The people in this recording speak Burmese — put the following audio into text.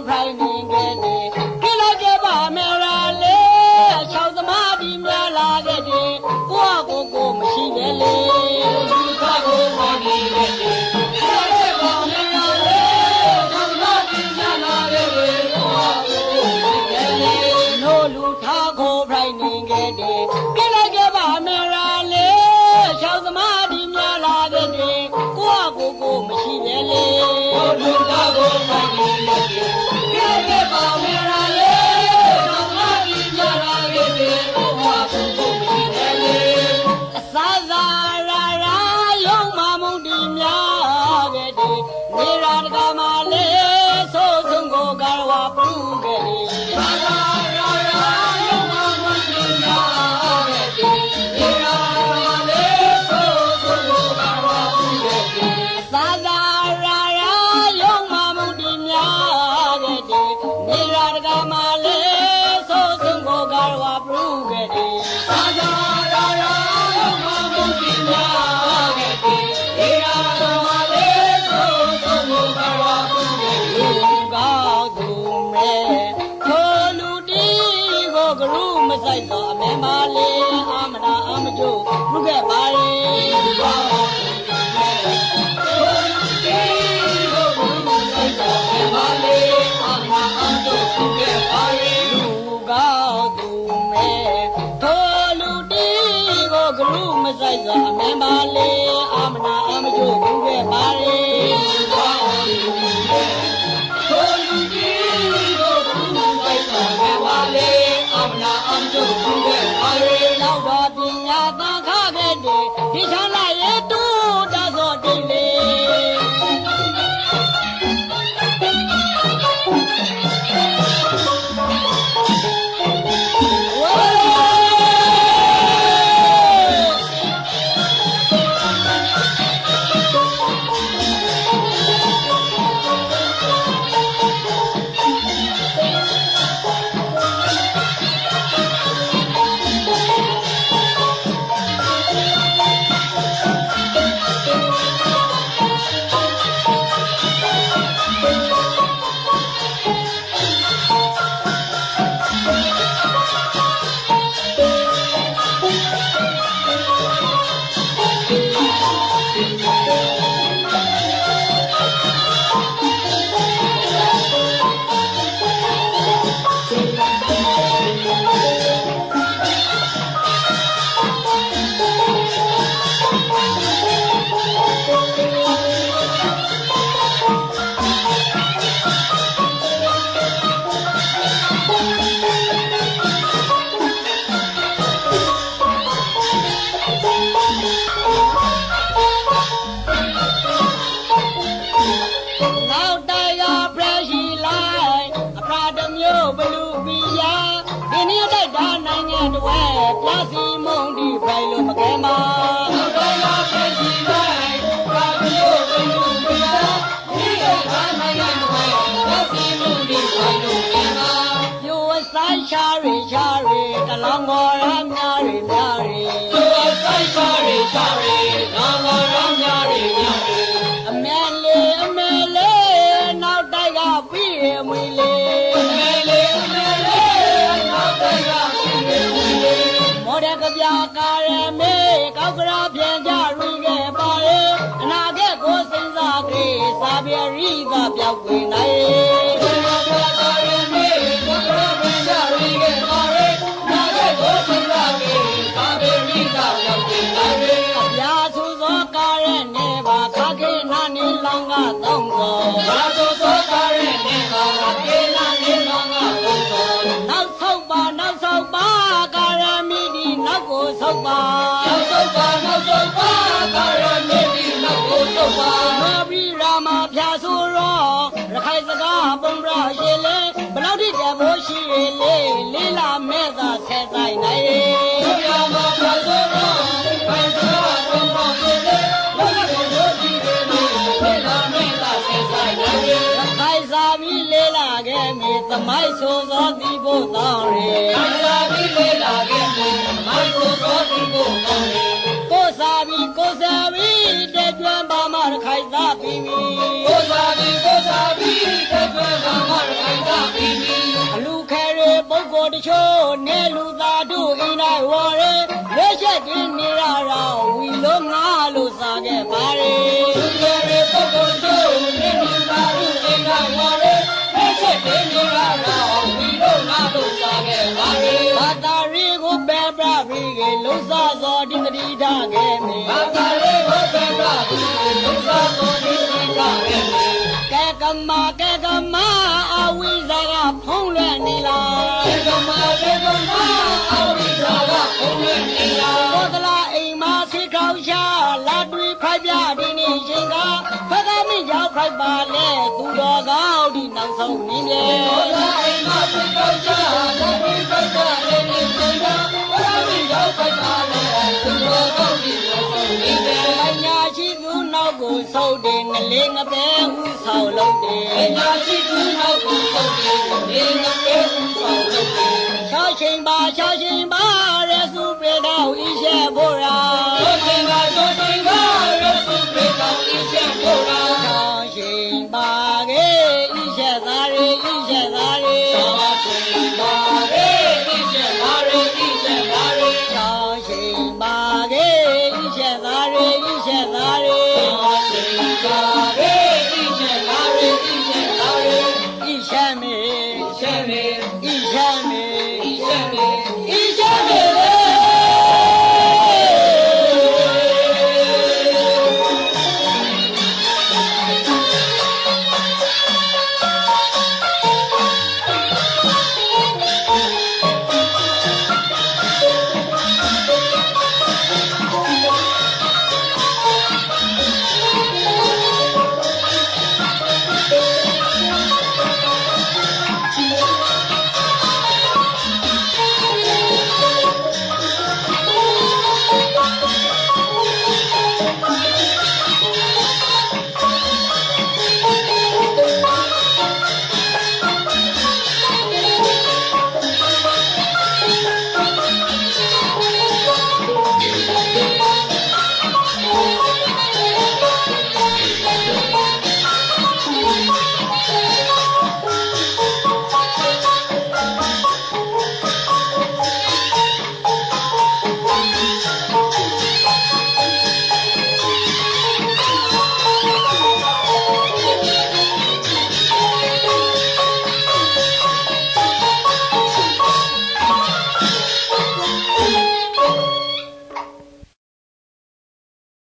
frightening get it. Kill a jabba, merale, shout the mighty mala get it. Go, machine, no lutago, frightening get it. Kill a jabba, merale, shout the mighty mala get it. Go, machine, no lutago, frightening get it. Kill a jabba, merale, shout the mighty mala get it. Go, machine, Sazara, young Mamundi, Yagadi, Niragamale, so Zungo Garwa Pugadi. Sazara, young Mamundi, Yagadi, Niragamale, so Zungo Garwa Pugadi. Sazara, young Mamundi, Yagadi, Niragamale, so Zungo Garwa Pugadi. Look at my soul of the boat, Kosabi, dead one Bamar Kaisa Bibi. Kosabi, dead one Bamar Kaisa. ချိုနေလူသားတို့အိမ်တိုင်းဝေါ်ရဲလက်ချက်တင်းနေရတာဝီလုံးငါလို့စားခဲ့ပါလေလူတွေပုဂ္ဂိုလ်ချိုနေလူသားတို့အိမ်တိုင်းဝေါ်ရဲလက်ချက်တင်းနေရတာဝီလုံးငါလို့စားခဲ့ပါလေဘာသာရီကိုပဲပြပြီးကလုံးစားစောဒီတတိထားခဲ့မေဘာသာရီကိုပဲပြပြီးလုံးစားစောဒီတတိထားခဲ့မေကဲကမအဝိဇ္ဇာကဖုံးလွှဲနေလားကဲကမအဝိဇ္ဇာကဖုံးလွှဲနေလားဘောဒလာအိမ်မှာဆိတ်ကောင်းရှာလာတွေ့ဖိုက်ပြဒီနေ့ရှင်ကဖကမင်းရောက်ခိုက်ပါလေသူတော်ကောင်းဒီနောက်ဆုံးနင်းပြေဘောဒလာအိမ်မှာဆိတ်ကောင်းရှာလာတွေ့ဖိုက်ပြဒီနေ့ရှင်ကဖကမင်းရောက်ခိုက်ပါလေသူတော်ကောင်းဒီနောက်ဆုံးနင်းပြေပညာရှိသူနောက်ကိုဆုပ်တယ်ငလေးငပဲဥဆောင်လုပ်တယ်ပညာရှိသူနောက်ကိုဆုပ်တယ်ငလေးငပဲဥဆောင်လုပ်တယ်ချောချင်းပါရဲစုပြေတော်ဤရှဲဖို့ရာချောချင်းပါရဲစုပြေတော်ဤရှဲဖို့ရာချောချင်းပါကေဤရှဲသားရေချောချင်းပါကေဤရှဲသားရေချောချင်းပါကေဤရှဲသားရေချောချင်းပါကေဤရှဲသားရေဤရှဲသားရေဤရှဲမေ